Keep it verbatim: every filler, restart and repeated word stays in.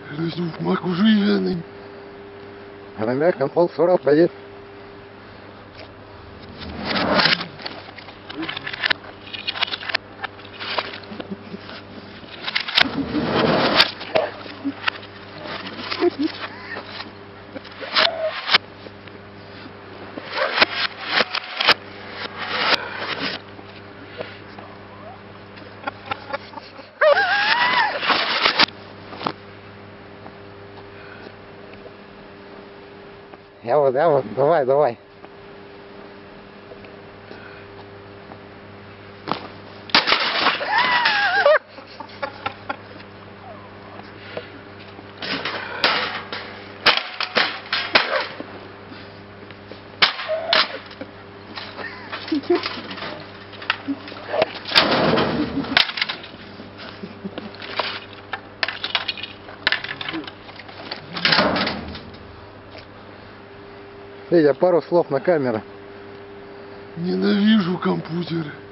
Резюмак уживленный. Время контрол сорок поедет. Я вот, я вот, давай, давай. Федя, пару слов на камеру. Ненавижу компьютеры.